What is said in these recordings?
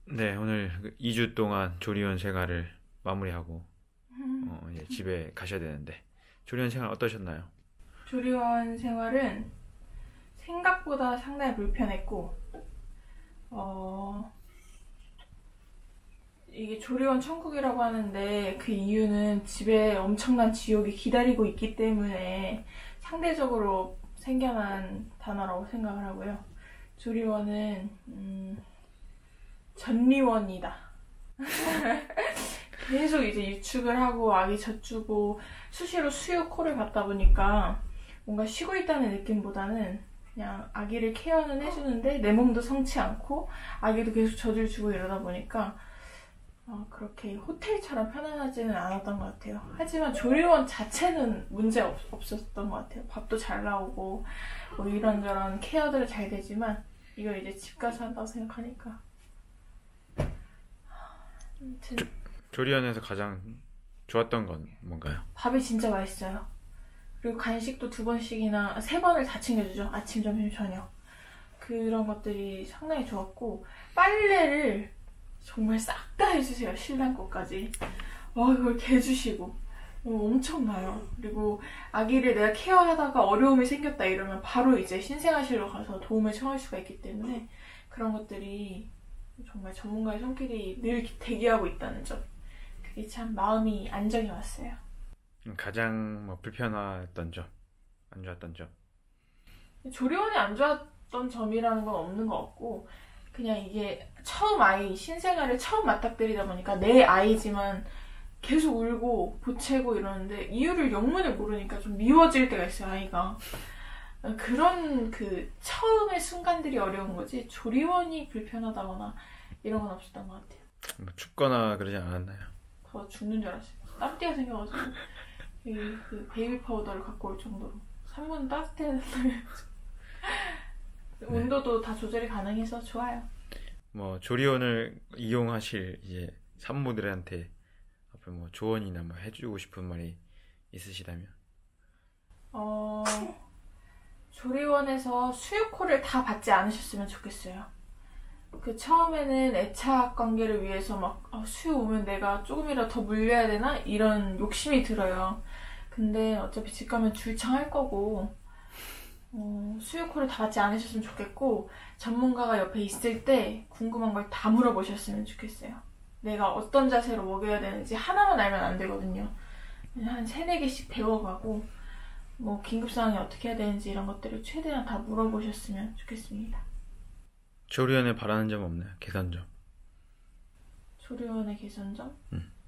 네, 오늘 2주 동안 조리원 생활을 마무리하고 이제 집에 가셔야 되는데 조리원 생활 어떠셨나요? 조리원 생활은 생각보다 상당히 불편했고 이게 조리원 천국이라고 하는데 그 이유는 집에 엄청난 지옥이 기다리고 있기 때문에 상대적으로 생겨난 단어라고 생각을 하고요. 조리원은 전리원이다. 계속 이제 유축을 하고 아기 젖주고 수시로 수유 콜을 받다 보니까 뭔가 쉬고 있다는 느낌보다는 그냥 아기를 케어는 해주는데 내 몸도 성치 않고 아기도 계속 젖을 주고 이러다 보니까 그렇게 호텔처럼 편안하지는 않았던 것 같아요. 하지만 조리원 자체는 문제 없었던 것 같아요. 밥도 잘 나오고 뭐 이런저런 케어들은 잘 되지만 이걸 이제 집 가서 한다고 생각하니까 아무튼 조리원에서 가장 좋았던 건 뭔가요? 밥이 진짜 맛있어요. 그리고 간식도 2번씩이나 3번을 다 챙겨주죠. 아침, 점심, 저녁. 그런 것들이 상당히 좋았고 빨래를 정말 싹 다 해주세요. 신랑 것까지. 이걸 개주시고 엄청나요. 그리고 아기를 내가 케어하다가 어려움이 생겼다 이러면 바로 이제 신생아실로 가서 도움을 청할 수가 있기 때문에 그런 것들이 정말 전문가의 손길이 늘 대기하고 있다는 점. 그게 참 마음이 안정이 왔어요. 가장 불편했던 점, 안 좋았던 점? 조리원이 안 좋았던 점이라는 건 없는 것 같고 그냥 이게 처음 아이, 신생아를 처음 맞닥뜨리다 보니까 내 아이지만 계속 울고 보채고 이러는데 이유를 영문을 모르니까 좀 미워질 때가 있어요, 아이가. 그런 처음의 순간들이 어려운 거지 조리원이 불편하다거나 이런 건 없었던 것 같아요. 춥거나 그러지 않았나요? 더 죽는 줄 알았어요. 땀띠가 생겨가지고 그 베이비 파우더를 갖고 올 정도로 3분 따뜻해야 된다면 온도도 다 조절이 가능해서 좋아요. 조리원을 이용하실 이제 산모들한테 앞으로 조언이나 해주고 싶은 말이 있으시다면? 조리원에서 수유콜을 다 받지 않으셨으면 좋겠어요. 처음에는 애착 관계를 위해서 수유 오면 내가 조금이라도 더 물려야 되나? 이런 욕심이 들어요. 근데 어차피 집 가면 줄창할 거고 수유콜을 다 받지 않으셨으면 좋겠고 전문가가 옆에 있을 때 궁금한 걸 다 물어보셨으면 좋겠어요. 내가 어떤 자세로 먹여야 되는지 하나만 알면 안 되거든요. 한 3-4개씩 배워가고 긴급 상황이 어떻게 해야 되는지 이런 것들을 최대한 다 물어보셨으면 좋겠습니다. 조리원에 바라는 점 없나요? 개선점? 조리원의 개선점?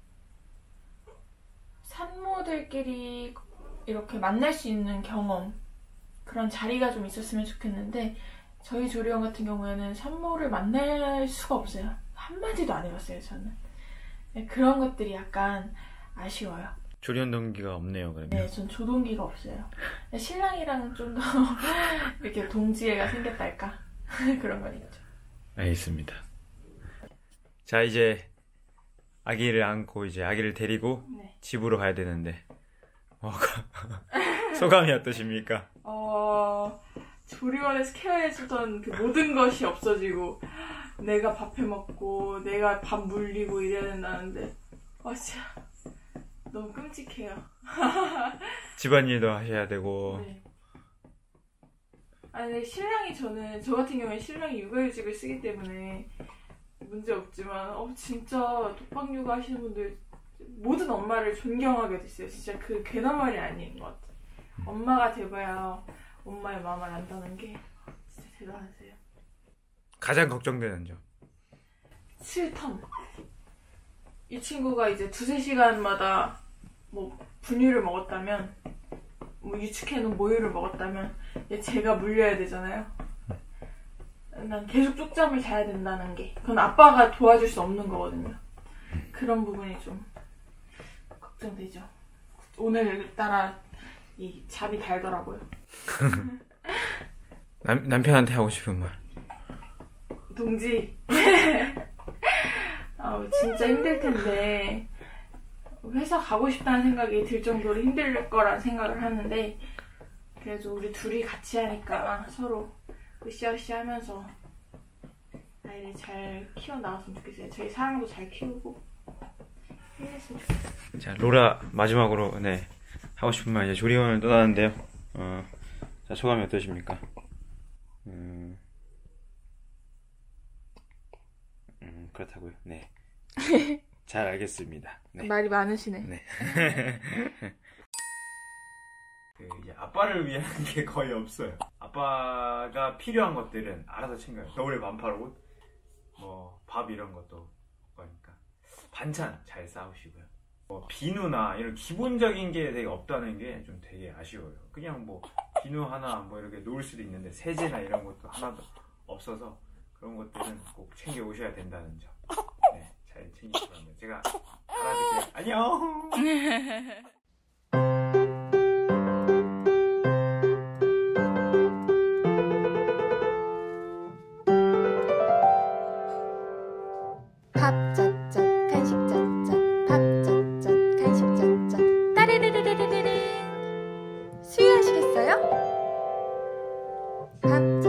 산모들끼리 이렇게 만날 수 있는 경험 그런 자리가 좀 있었으면 좋겠는데 저희 조리원 같은 경우에는 산모를 만날 수가 없어요. 한마디도 안 해봤어요, 저는. 그런 것들이 약간 아쉬워요. 조리원 동기가 없네요, 그러면. 네, 전 조동기가 없어요. 신랑이랑은 좀 더 이렇게 동지애가 생겼달까? 그런 건 있죠. 알겠습니다. 자, 이제 아기를 안고 이제 아기를 데리고 네. 집으로 가야 되는데 소감이 어떠십니까? 조리원에서 케어해주던 그 모든 것이 없어지고 내가 밥 해먹고 내가 밥 물리고 이래야 된다는데 진짜 너무 끔찍해요. 집안일도 하셔야 되고. 네. 아니 신랑이 저 같은 경우에 신랑이 육아휴직을 쓰기 때문에 문제 없지만 진짜 독박 육아 하시는 분들 모든 엄마를 존경하게 됐어요. 진짜 그 괜한 말이 아닌 것 같아요. 엄마가 돼봐야 엄마의 마음을 안다는 게 진짜 대단하세요. 가장 걱정되는 점? 스텀. 이 친구가 이제 2-3시간마다 분유를 먹었다면 유축해놓은 모유를 먹었다면 제가 물려야 되잖아요. 난 계속 쪽잠을 자야 된다는 게 그건 아빠가 도와줄 수 없는 거거든요. 그런 부분이 좀 걱정되죠. 오늘따라 이 잠이 달더라고요. 남편한테 하고 싶은 말? 동지 진짜 힘들 텐데 회사 가고 싶다는 생각이 들 정도로 힘들 거란 생각을 하는데 그래도 우리 둘이 같이 하니까 서로 으쌰으쌰 하면서 아이를 애들이 잘 키워 나갔으면 좋겠어요. 저희 사랑도 잘 키우고 이랬으면 좋겠어요. 자, 로라 마지막으로 네 하고 싶은 말. 이제 조리원을 떠나는데요. 자, 소감이 어떠십니까? 그렇다고요. 네. 잘 알겠습니다. 네. 말이 많으시네. 네. 그 이제 아빠를 위한 게 거의 없어요. 아빠가 필요한 것들은 알아서 챙겨요. 겨울에 반팔옷, 뭐 밥 이런 것도 거니까 반찬 잘 싸우시고요. 뭐 비누나 이런 기본적인 게 되게 없다는 게 좀 되게 아쉬워요. 그냥 뭐 비누 하나 뭐 이렇게 놓을 수도 있는데 세제나 이런 것도 하나도 없어서 그런 것들은 꼭 챙겨 오셔야 된다는 점. 네, 잘 챙기시기 바랍니다. 제가 알아드릴게요. 안녕. 밥 짜짜 간식 짜짜 밥 짜짜 간식 짜짜 따르르르르르르 수유하시겠어요? 밥